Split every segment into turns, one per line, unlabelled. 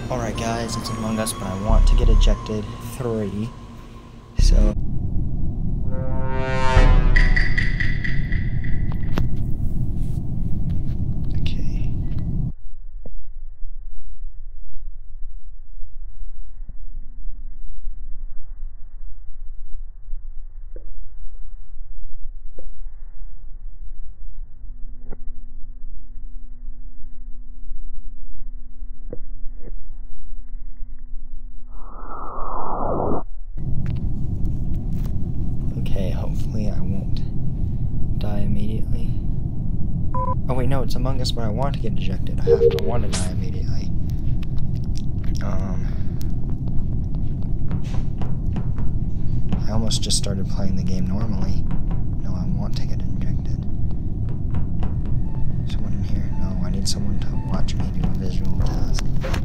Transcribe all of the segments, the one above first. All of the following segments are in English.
Alright guys, it's Among Us, but I want to get ejected 3. So okay. Okay, hopefully I won't die immediately. Oh wait, no, it's Among Us, but I want to get ejected. I want to die immediately. I almost just started playing the game normally. No, I want to get ejected. Someone in here? No, I need someone to watch me do a visual task.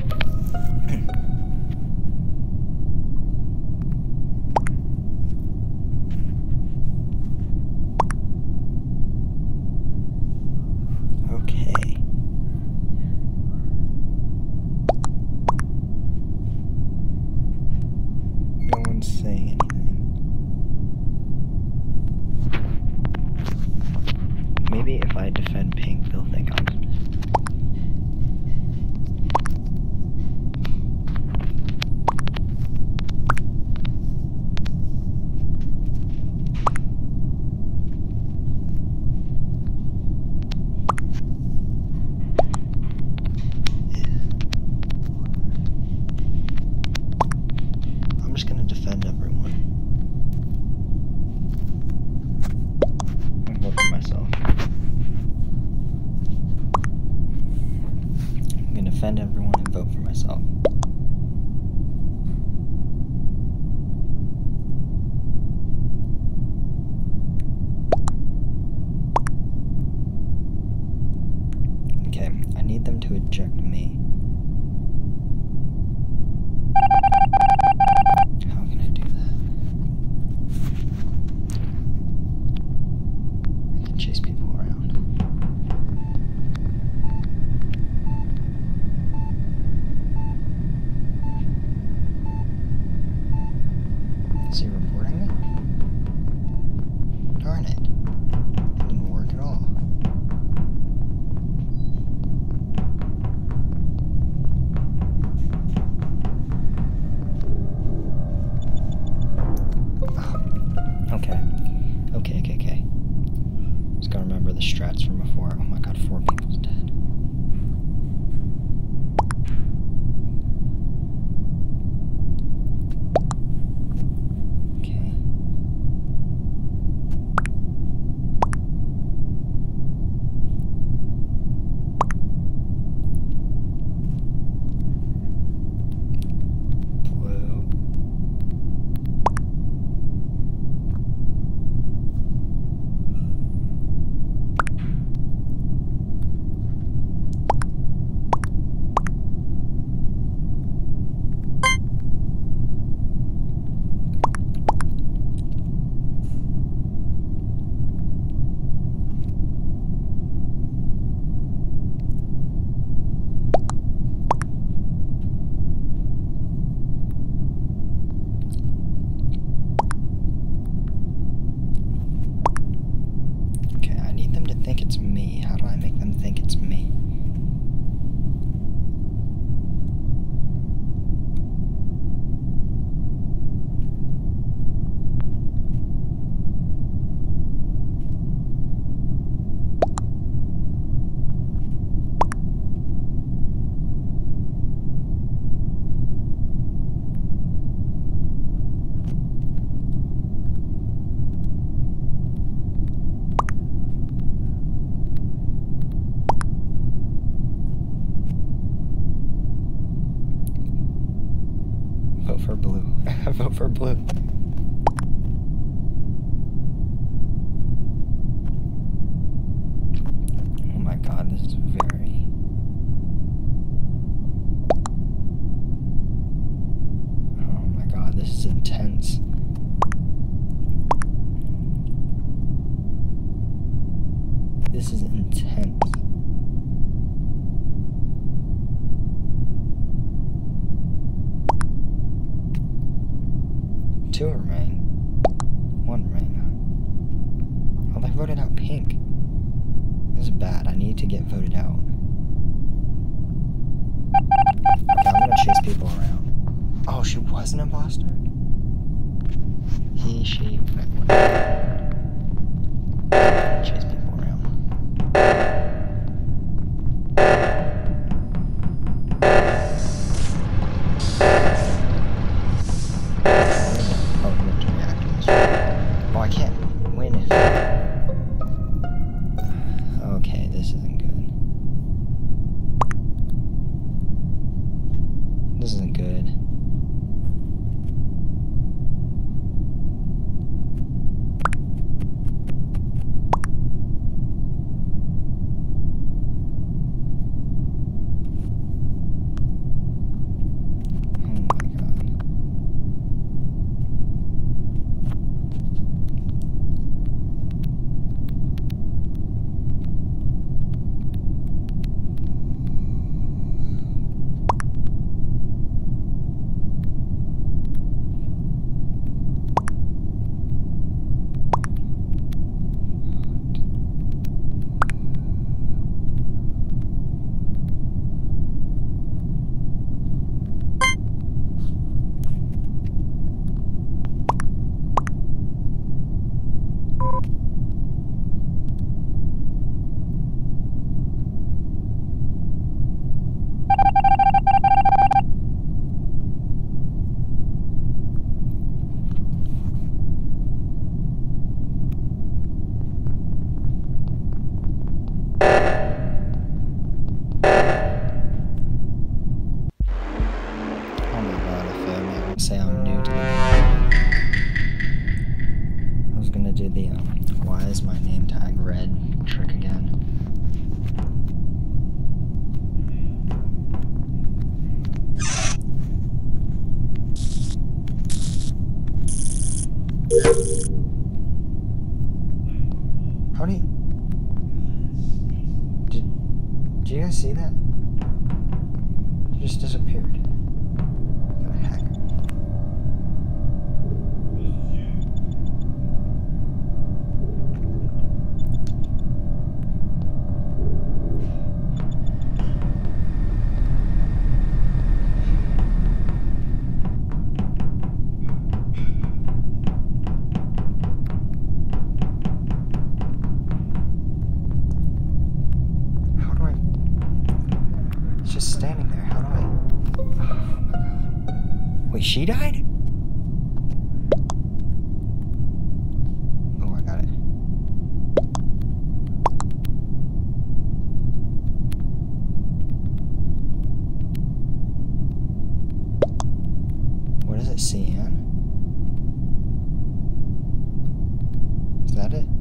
Okay. No one's saying anything. Maybe if I defend pink, they'll think I'm... I'm just gonna defend everyone. And vote for myself. I'm gonna defend everyone and vote for myself. Okay, I need them to eject me. How can I do that? I can chase people around. Is he reporting me? Darn it. That didn't work at all. Okay. Just gotta remember the strats from before. Oh my god, 4 people's dead. Okay. Blue. Okay, I need them to think it's me. How do I make them think it's me? Vote for blue. Vote for blue. Oh my god, this is very... Oh my god, this is intense. This is intense. 2 remain. 1 remain. Oh, they voted out Pink. This is bad. I need to get voted out. Okay, I'm gonna chase people around. Oh, she was an imposter? He, she, whatever. Chase people around. Oh, we have to react to this. Oh, I can't win if... Okay, this isn't good. This isn't good. Say I'm new to the game. I was gonna do the why is my name tag red trick again. How do you... Did you guys see that? It just disappeared. What the heck? Standing there, how do I... Oh my god. Wait, she died? Oh, I got it. What is it, Cyan? Is that it?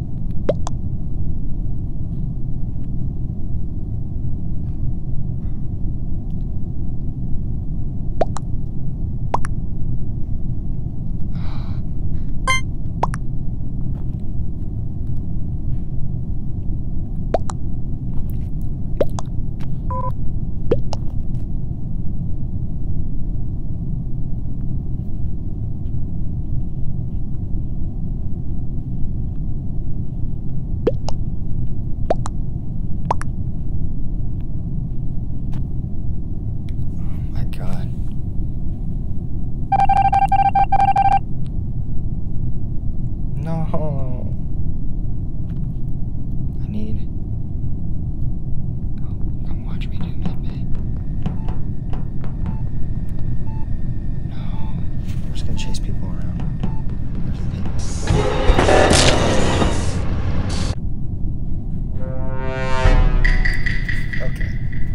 Chase people around. Where's the people? Okay.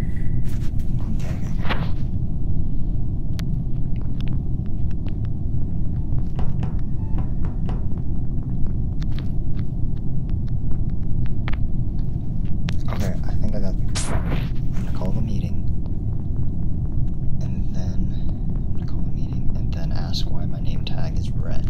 Okay, I think I got the control. I'm gonna call the meeting. And then I'm gonna call the meeting and then ask why my name tag is red.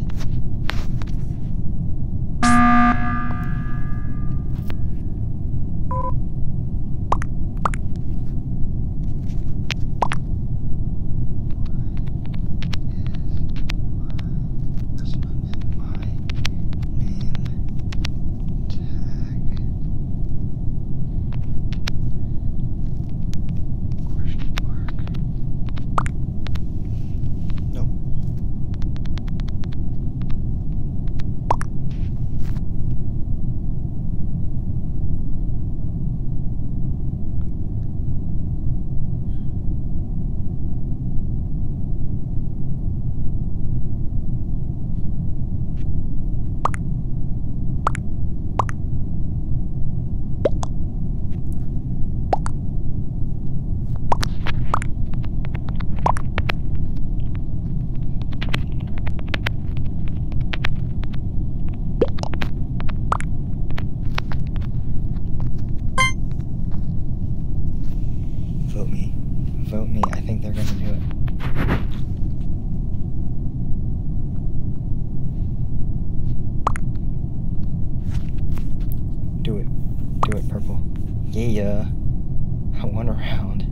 Yeah, I went around.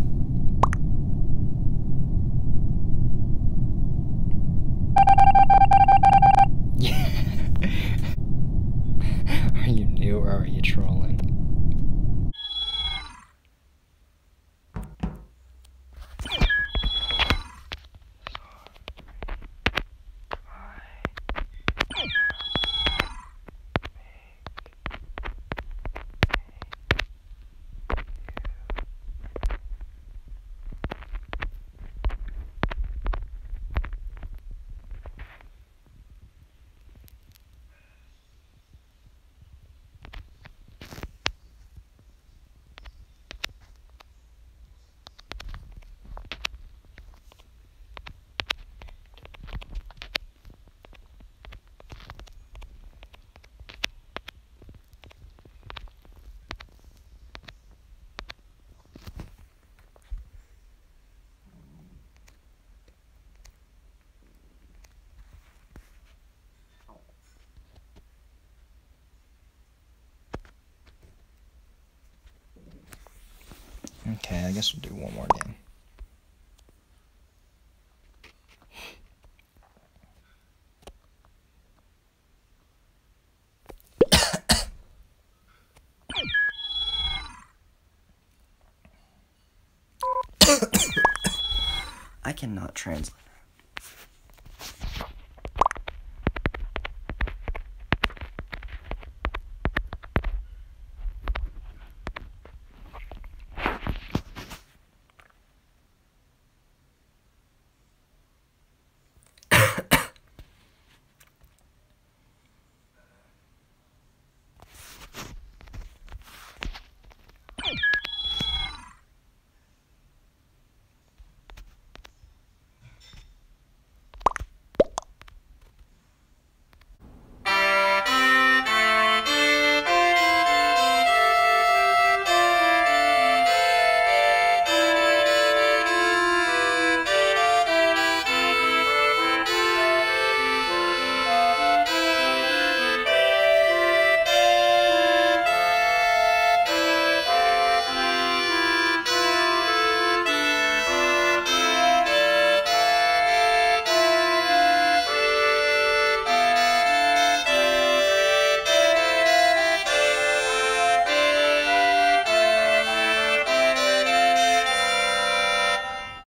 Yeah. Are you new or are you trolling? Okay, I guess we'll do one more game. I cannot translate.